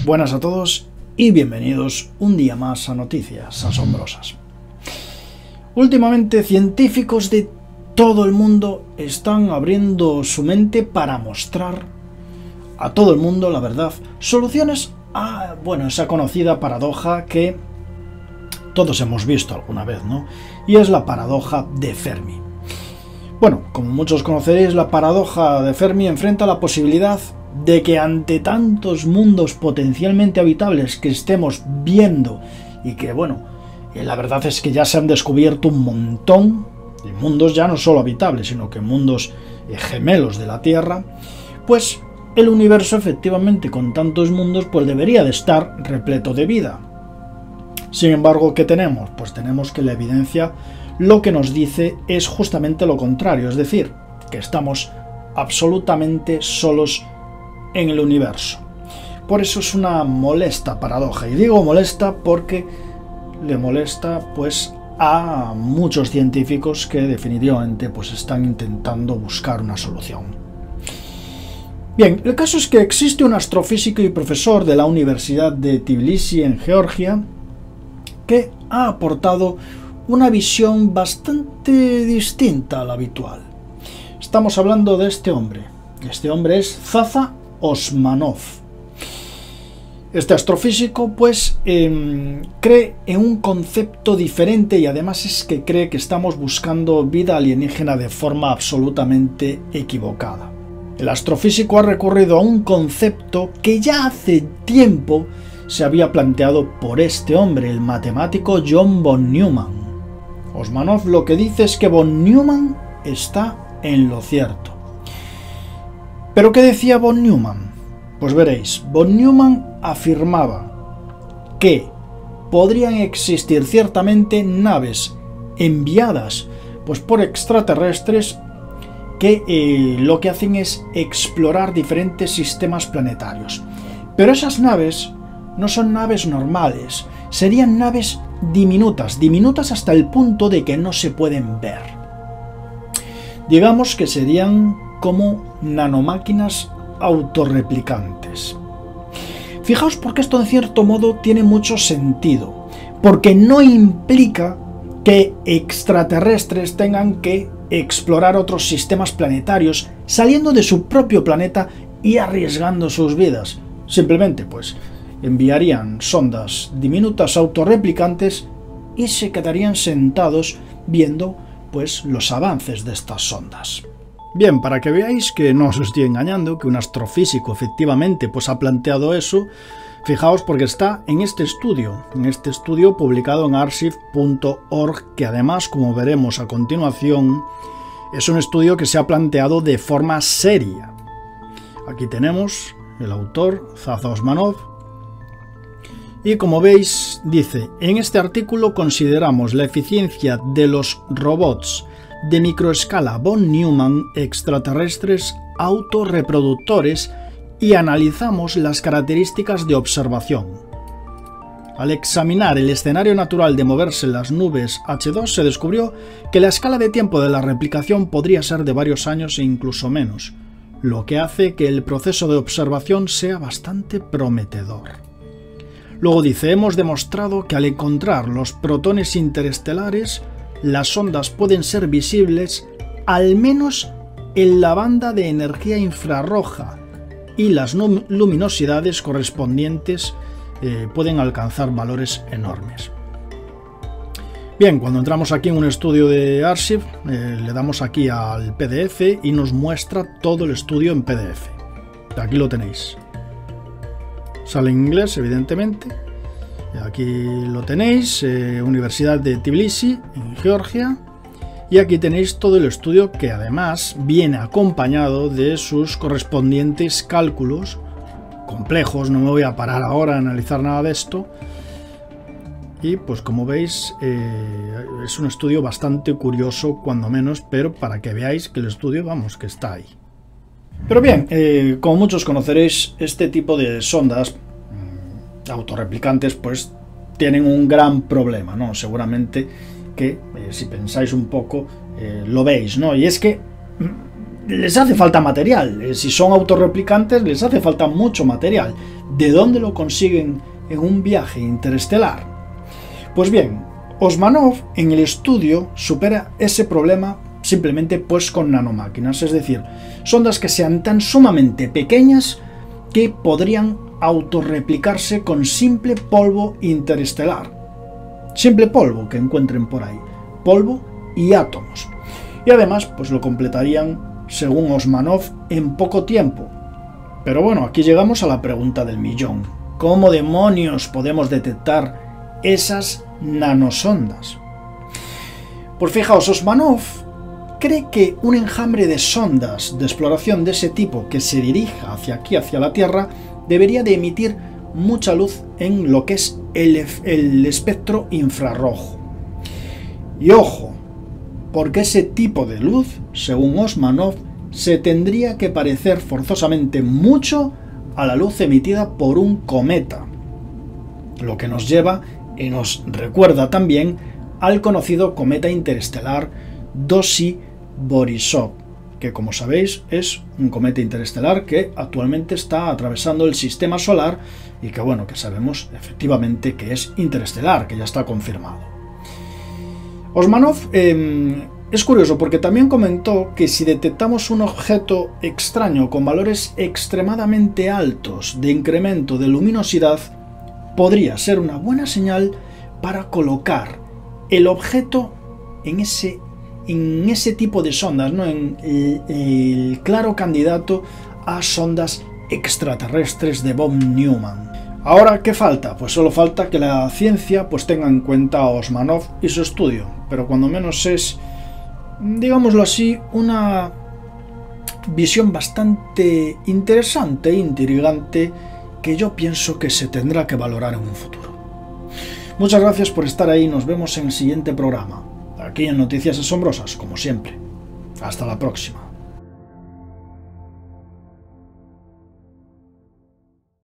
Buenas a todos y bienvenidos un día más a Noticias Asombrosas. Últimamente científicos de todo el mundo están abriendo su mente para mostrar a todo el mundo, la verdad, soluciones a, esa conocida paradoja que todos hemos visto alguna vez, ¿no? Y es la paradoja de Fermi. Bueno, como muchos conoceréis, la paradoja de Fermi enfrenta la posibilidad de que ante tantos mundos potencialmente habitables que estemos viendo y que, la verdad es que ya se han descubierto un montón de mundos ya no solo habitables, sino que mundos gemelos de la Tierra, pues el universo efectivamente con tantos mundos pues debería de estar repleto de vida. Sin embargo, ¿qué tenemos? Pues tenemos que la evidencia lo que nos dice es justamente lo contrario, es decir, que estamos absolutamente solos en el universo. Por eso es una molesta paradoja, y digo molesta porque le molesta pues a muchos científicos que definitivamente pues están intentando buscar una solución. Bien, el caso es que existe un astrofísico y profesor de la Universidad de Tbilisi en Georgia que ha aportado una visión bastante distinta a la habitual. Estamos hablando de este hombre. Este hombre es Zaza Osmanov. Este astrofísico pues cree en un concepto diferente y además es que cree que estamos buscando vida alienígena de forma absolutamente equivocada. El astrofísico ha recurrido a un concepto que ya hace tiempo se había planteado por este hombre, el matemático John von Neumann. Osmanov lo que dice es que von Neumann está en lo cierto. ¿Pero qué decía von Neumann? Pues veréis, von Neumann afirmaba que podrían existir ciertamente naves enviadas pues por extraterrestres que lo que hacen es explorar diferentes sistemas planetarios. Pero esas naves no son naves normales, serían naves diminutas hasta el punto de que no se pueden ver. Digamos que serían como nanomáquinas autorreplicantes. Fijaos porque esto en cierto modo tiene mucho sentido, porque no implica que extraterrestres tengan que explorar otros sistemas planetarios saliendo de su propio planeta y arriesgando sus vidas. Simplemente pues enviarían sondas diminutas autorreplicantes y se quedarían sentados viendo pues los avances de estas sondas. Bien, para que veáis que no os estoy engañando, que un astrofísico efectivamente pues ha planteado eso, fijaos porque está en este estudio publicado en arXiv.org, que además, como veremos a continuación, es un estudio que se ha planteado de forma seria. Aquí tenemos el autor, Zaza Osmanov, y como veis, dice, en este artículo consideramos la eficiencia de los robots de microescala von Neumann extraterrestres autorreproductores y analizamos las características de observación. Al examinar el escenario natural de moverse las nubes H2 se descubrió que la escala de tiempo de la replicación podría ser de varios años e incluso menos, lo que hace que el proceso de observación sea bastante prometedor. Luego dice, hemos demostrado que al encontrar los protones interestelares, las ondas pueden ser visibles al menos en la banda de energía infrarroja y las luminosidades correspondientes pueden alcanzar valores enormes. Bien, cuando entramos aquí en un estudio de Arxiv, le damos aquí al PDF y nos muestra todo el estudio en PDF. Aquí lo tenéis. Sale en inglés, evidentemente. Aquí lo tenéis, Universidad de Tbilisi, en Georgia. Y aquí tenéis todo el estudio que además viene acompañado de sus correspondientes cálculos complejos. No me voy a parar ahora a analizar nada de esto. Y pues como veis, es un estudio bastante curioso, cuando menos, pero para que veáis que el estudio, que está ahí. Pero bien, como muchos conoceréis, este tipo de sondas autorreplicantes pues tienen un gran problema, ¿no? Seguramente que si pensáis un poco lo veis, ¿no? Y es que les hace falta material. Si son autorreplicantes les hace falta mucho material, ¿De dónde lo consiguen en un viaje interestelar? Pues bien, Osmanov en el estudio supera ese problema simplemente pues con nanomáquinas, es decir, sondas que sean tan sumamente pequeñas que podrían autorreplicarse con simple polvo interestelar. Simple polvo que encuentren por ahí, polvo y átomos. Y además pues lo completarían, según Osmanov, en poco tiempo. Pero bueno, aquí llegamos a la pregunta del millón. ¿Cómo demonios podemos detectar esas nanosondas? Pues fijaos, Osmanov cree que un enjambre de sondas de exploración de ese tipo que se dirija hacia aquí, hacia la Tierra, debería de emitir mucha luz en lo que es el espectro infrarrojo. Y ojo, porque ese tipo de luz, según Osmanov, se tendría que parecer forzosamente mucho a la luz emitida por un cometa, lo que nos lleva y nos recuerda también al conocido cometa interestelar Dossi-Borisov, que como sabéis es un cometa interestelar que actualmente está atravesando el sistema solar y que bueno, que sabemos efectivamente que es interestelar, que ya está confirmado. Osmanov es curioso porque también comentó que si detectamos un objeto extraño con valores extremadamente altos de incremento de luminosidad, podría ser una buena señal para colocar el objeto en ese tipo de sondas, ¿no? En el claro candidato a sondas extraterrestres de von Neumann. Ahora, ¿qué falta? Pues solo falta que la ciencia pues tenga en cuenta a Osmanov y su estudio, pero cuando menos es, digámoslo así, una visión bastante interesante e intrigante que yo pienso que se tendrá que valorar en un futuro. Muchas gracias por estar ahí, nos vemos en el siguiente programa, aquí en Noticias Asombrosas, como siempre. Hasta la próxima.